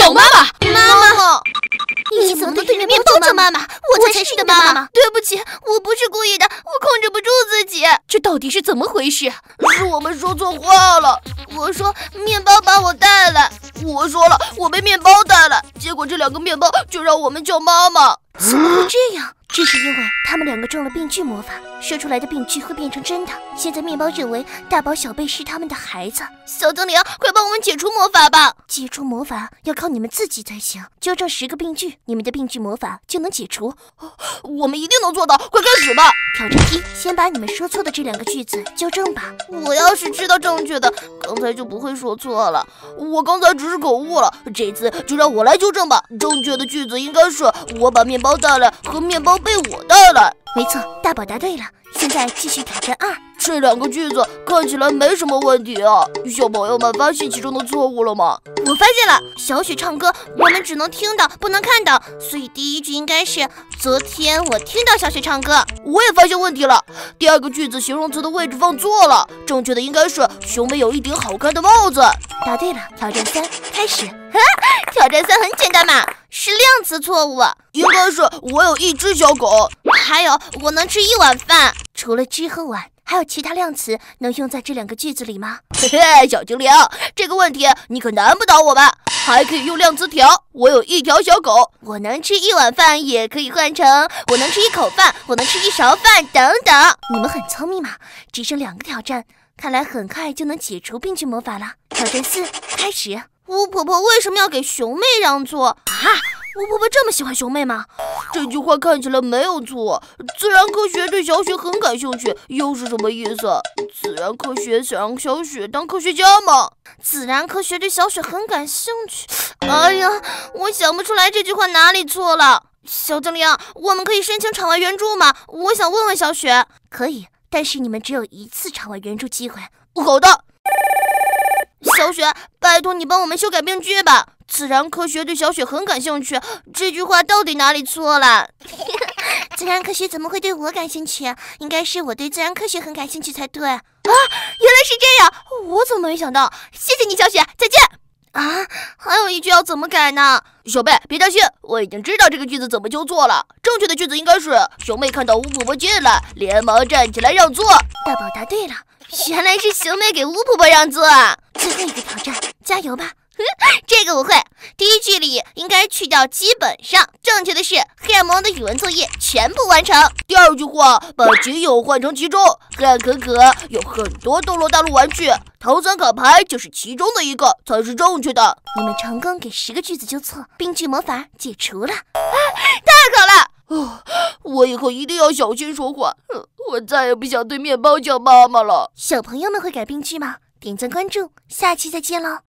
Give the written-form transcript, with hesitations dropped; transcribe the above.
叫妈妈！ 妈妈！你怎么对面包叫妈妈？我才是你的妈妈！对不起，我不是故意的，我控制不住自己。 这到底是怎么回事？ 是我们说错话了。我说面包把我带来，我说了我被面包带来，结果这2个面包就让我们叫妈妈。 怎么会这样？这是因为他们2个中了病句魔法，说出来的病句会变成真的。现在面包认为大宝、小贝是他们的孩子。 小精灵，快帮我们解除魔法吧！ 解除魔法要靠你们自己才行。纠正10个病句，你们的病句魔法就能解除。 我们一定能做到，快开始吧！ 挑战1，先把你们说错的这2个句子纠正吧。 我要是知道正确的，刚才就不会说错了。我刚才只是口误了，这次就让我来纠正吧。正确的句子应该是我把面包带来和面包被我带来。 没错，大宝答对了。现在继续挑战2。 这2个句子看起来没什么问题啊，小朋友们发现其中的错误了吗？我发现了，小雪唱歌我们只能听到不能看到，所以第1句应该是昨天我听到小雪唱歌。我也发现问题了，第2个句子形容词的位置放错了，正确的应该是熊妹有一顶好看的帽子。 答对了，挑战3开始。 挑战3很简单嘛，是量词错误，应该是我有1只小狗，还有我能吃1碗饭。 除了只和碗，还有其他量词能用在这2个句子里吗？ 嘿嘿，小精灵，这个问题你可难不倒我吧？还可以用量词条，我有1条小狗，我能吃1碗饭，也可以换成我能吃1口饭，我能吃1勺饭等等。 你们很聪明嘛，只剩2个挑战，看来很快就能解除病句魔法了。挑战4开始。 巫婆婆为什么要给熊妹让座啊？巫婆婆这么喜欢熊妹吗？这句话看起来没有错，自然科学对小雪很感兴趣，又是什么意思？自然科学想让小雪当科学家吗？自然科学对小雪很感兴趣。哎呀，我想不出来这句话哪里错了。小精灵，我们可以申请场外援助吗？我想问问小雪。 可以，但是你们只有1次场外援助机会。 好的。小雪，拜托你帮我们修改病句吧。自然科学对小雪很感兴趣，这句话到底哪里错了？ 自然科学怎么会对我感兴趣？应该是我对自然科学很感兴趣才对。 啊，原来是这样，我怎么没想到？谢谢你，小雪，再见。啊，还有1句要怎么改呢？小贝，别担心，我已经知道这个句子怎么纠错了。正确的句子应该是熊妹看到巫婆婆进来，连忙站起来让座。 大宝答对了， 原来是熊妹给巫婆婆让座啊！ 最后1个挑战，加油吧！ 这个我会。第1句里应该去掉基本上，正确的是黑暗魔的语文作业全部完成。第2句话把仅有换成其中，黑暗可可有很多斗罗大陆玩具，唐三卡牌就是其中的1个才是正确的。 你们成功给10个句子纠错，病句魔法解除了。 太好了！我以后一定要小心说话。我再也不想对面包叫妈妈了。 小朋友们会改病句吗？点赞关注，下期再见喽！